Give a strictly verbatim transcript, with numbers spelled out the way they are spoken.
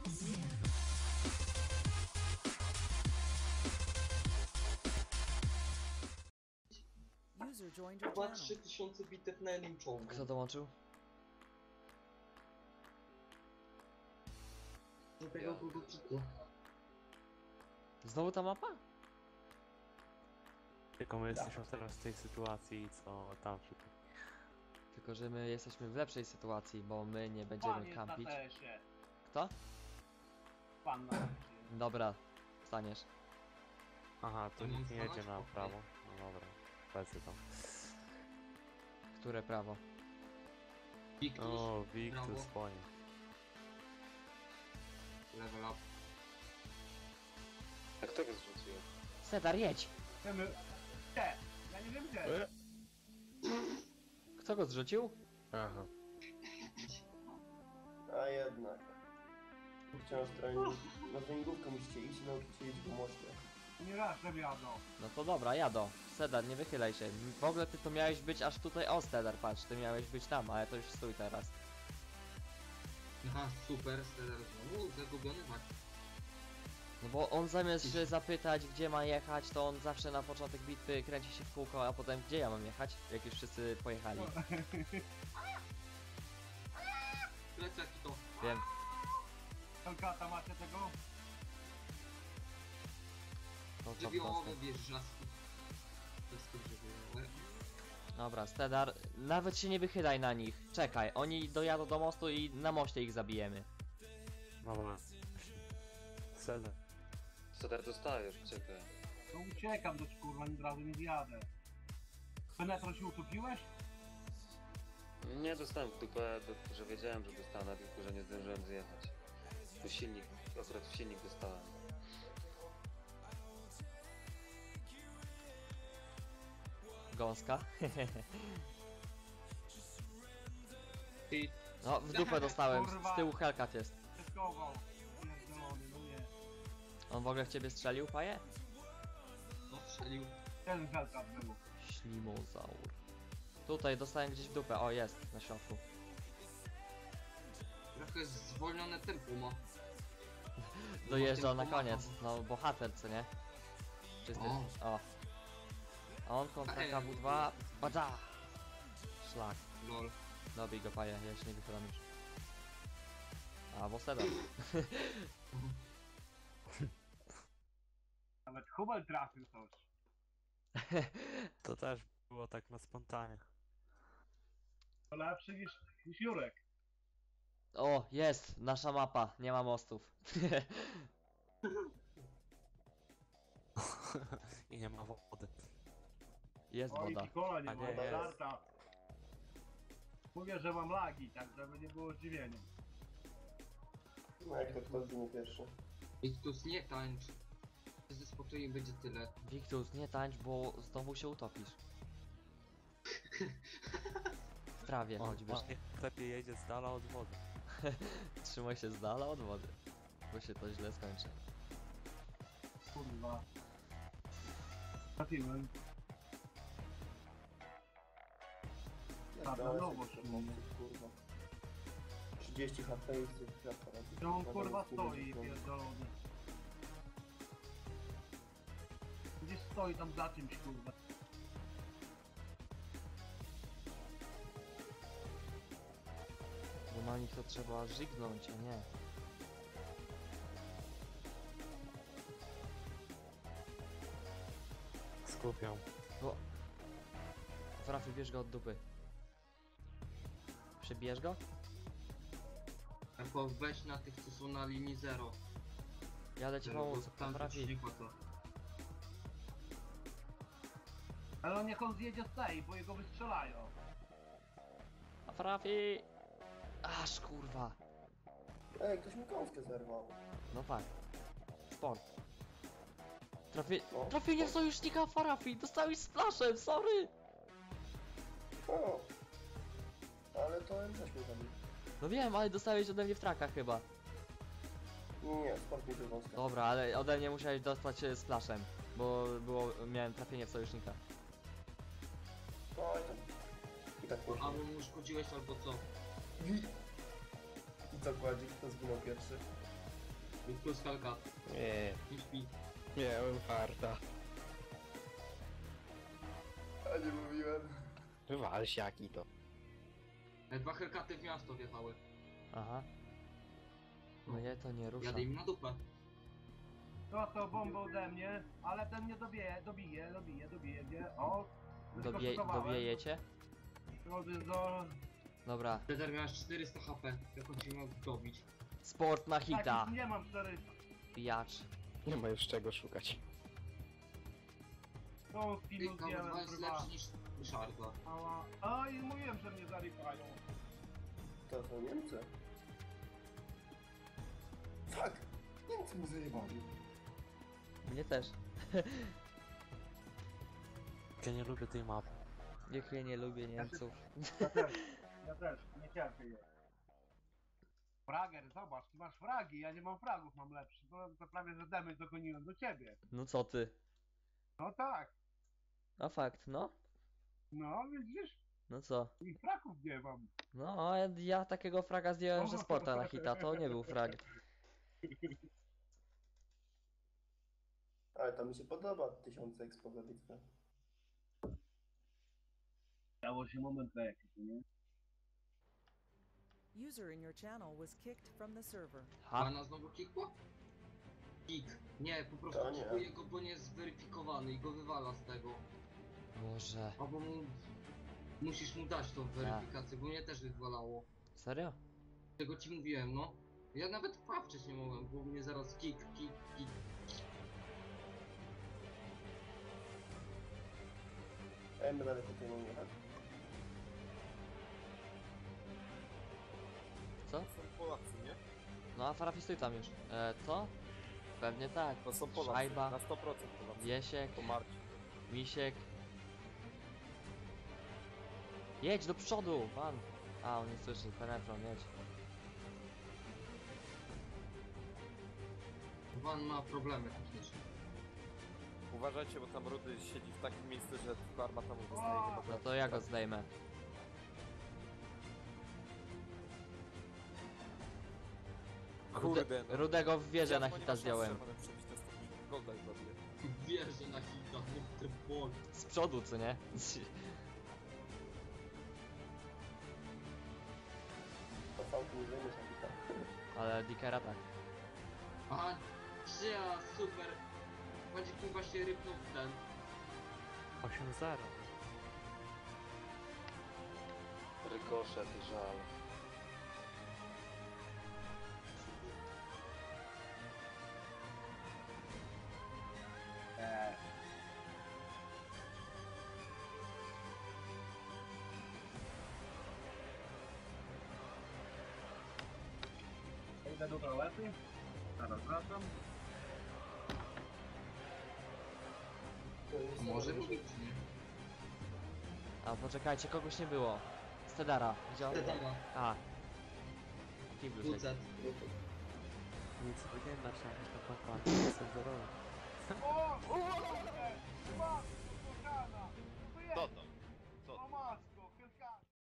Chyba trzy tysiące bitew na jednym czołgu. Kto dołączył? Do tego prototypu. Znowu ta mapa? Tylko my jesteśmy teraz w tej sytuacji, co tam się... Tylko, że my jesteśmy w lepszej sytuacji, bo my nie będziemy kampić. Kto? Pan na Dobra, staniesz. Aha, tu nikt nie jedzie na prawo. No dobra, lecę tam. Które prawo? Victus. O, Victus, ponie. Level up. A kto go zrzucił? Sedar, jedź! Chcemy... Te! Ja nie wiem gdzie! Kto go zrzucił? Aha. A jednak. Wciąż trening. Na treningówkę musicie iść i nauczyć się jeździć po moście. Nie raz, że jadą. No to dobra, jadą. Sedar, nie wychylaj się. W ogóle ty to miałeś być aż tutaj. O, Sedar, patrz, ty miałeś być tam, ale to już stój teraz. Aha, super, Stellar znowu zagubiony mak. No bo on zamiast się zapytać, gdzie ma jechać, to on zawsze na początek bitwy kręci się w kółko, a potem gdzie ja mam jechać, jak już wszyscy pojechali. Plecaki to. Wiem. Kolkata macie tego? To co Żywiołowe wieżdżaski. Wszystko żywiołowe. Dobra, Stedar, nawet się nie wychylaj na nich. Czekaj, oni dojadą do mostu i na moście ich zabijemy. Dobra. Sedem. Sadar dostajesz, czekaj. To uciekam do kurwa, nie od razu nie zjadę. Penetro się utopiłeś? Nie dostałem w dupę, do- że wiedziałem, że dostanę, tylko że nie zdążyłem zjechać. Tu silnik, akurat w silnik dostałem. Gąska. Ty, No, w dupę dostałem, Kurwa. z tyłu Hellcat jest. Przeskował. Pierdolony, no nie. On w ogóle w ciebie strzelił, paje? no strzelił. Ten Hellcat był. Ślimozaur. Tutaj dostałem gdzieś w dupę, o jest, na środku. Trochę zwolnione tempo ma. Dojeżdżał na pomaga. koniec, no bohater, co nie? Czysty, O. o. A on kontra Ej. K W dwa, badza! Szlak. Lol. Dobij go, paje, ja się nie wychylam już. A, bo Sedar. Nawet Hubel trafił coś. To też było tak na spontanie. To lepszy niż, niż Jurek. O, jest, nasza mapa, nie ma mostów. I nie ma wody. Jest Oj, woda. Pikola nie A ma, nie, jest. żarta. Mówię, że mam lagi, tak żeby nie było zdziwienia. No jak to kto zginie pierwszy? Victus, nie tańcz. Ze spokoju będzie tyle. Wiktus, nie tańcz, bo znowu się utopisz. W trawie On choćbyś. lepiej jedzie z dala od wody. Trzymaj się z dala od wody, bo się to źle skończy. Kurwa. Trafiłem. Tak, na nowo szumie. Kurwa. trzydzieści H P i coś kwiatka. To on kurwa stoi pierdolony. Gdzieś stoi tam za czymś kurwa. Bo na nich to trzeba żygnąć, a nie. Skupią. O! Trafi, bierz go od dupy. Przebierz go? Albo weź na tych, co są na linii zero. Jadę ci pomóc, Tam to trafi. nie to. Ale on niech on zjedzie z tej, bo jego wystrzelają. A trafi! Aż kurwa. Ej, ktoś mi kąskę zerwał. No tak. Sport. Trafi... O. Trafienie w sojusznika Farafi! Dostałeś splashem, sorry! O! Ale to M też mnie zabił. No wiem, ale dostałeś ode mnie w trakach chyba. Nie, nie, sport mi był wąska. Dobra, ale ode mnie musiałeś dostać e, splashem. Bo było... miałem trafienie w sojusznika. Oj tam. I tak poszło. Albo mu uszkodziłeś, albo co? I co kładzik, kto zginął pierwszy? Plus kalka. Nie, Nie śpi. miałem farta. A nie mówiłem. Wal siaki to. E, Dwa Hellcaty w miasto wjechały. Aha. Mnie to nie rusza. Jadę im na dupę. To to bombę ode mnie, ale ten mnie dobije, dobije, dobije, dobije, gdzie? O! Dobie, skosowałem. dobijecie? To jest do... Dobra. Peter miałeś czterysta H P. Jak on cię miał dobić? Sport na Tak, hita. już nie mam czterysta. Pijacz. Nie ma już czego szukać. Tą skinu Ty, K dwa jest zdjąłem, lepszy niż Ryszarda. Ała. A i mówiłem, że mnie zarypają. To są Niemcy. Tak! Niemcy mu zajebali. Mnie też. Ja nie lubię tej mapy. Jak ja nie lubię Niemców. Ja też, ja też, nie cierpię je. Frager, zobacz, ty masz fragi, ja nie mam fragów, mam lepszy. To, to prawie, że damage dogoniłem do ciebie. No co ty? No tak, No fakt, no. no widzisz? No co? I fragów nie mam. No, a ja, ja takiego fraga zdjąłem, że sporta na hita, to nie był frag. Ale to mi się podoba, tysiące expo za bitwę. Dało się moment na jakiś, nie? User in your channel was kicked from the server. Ha, Pana znowu kikło? Kik. Nie, po prostu To nie. kikuje go, bo nie jest zweryfikowany i go wywala z tego. Boże. Albo mu... Musisz mu dać tą weryfikację, bo mnie też wywalało. Serio? Tego ci mówiłem, no. Ja nawet pawczyć nie mogłem, bo mnie zaraz kik, kik, kik. Ej, my dalej tutaj mam jechać. Co? Są Polacy, nie? No a Farafi stój tam już. E, co? Pewnie tak. To są Polacy. Szajba, Na sto procent Polacy. Wiesiek, To Marcin. Misiek. Jedź do przodu, pan. A, on nie słyszy, penetron, jedź. Pan ma problemy techniczne. Uważajcie, bo tam Rudy siedzi w takim miejscu, że tylko armata mu dostaje chyba. No to ja go zdejmę. Kurde, Rude, no. Rudego w wieżę na Wiadomo, nie hita ma szans, zdjąłem. że potem przebić te sto pięćdziesiąt golda i zabiję. Wierzę na hita, nie trybol. Z przodu, co nie? To fałki nie zajmie się tam. Ale Dickera tak. Aha, ja, super. Będzie tu właśnie rypnął w ten. osiem zero. Rykoszet i żal. Eee. Idę do toalety. Zaraz wracam. To jest Może być, nie? A poczekajcie, kogoś nie było. Stedara, widział? Tetara, A. Kiblu siedzi. Kucet. Nic nie da, trzeba mieć to papa. Jestem zero. O! Kurde! Chyba! Kochana! To to.